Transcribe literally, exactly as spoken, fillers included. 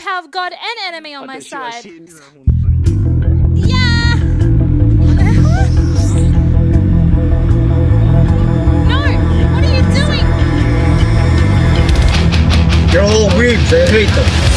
power of God and enemy on my 私は side. 信じるな本当に Yeah! No! What are you doing? You're all weird, I hate them.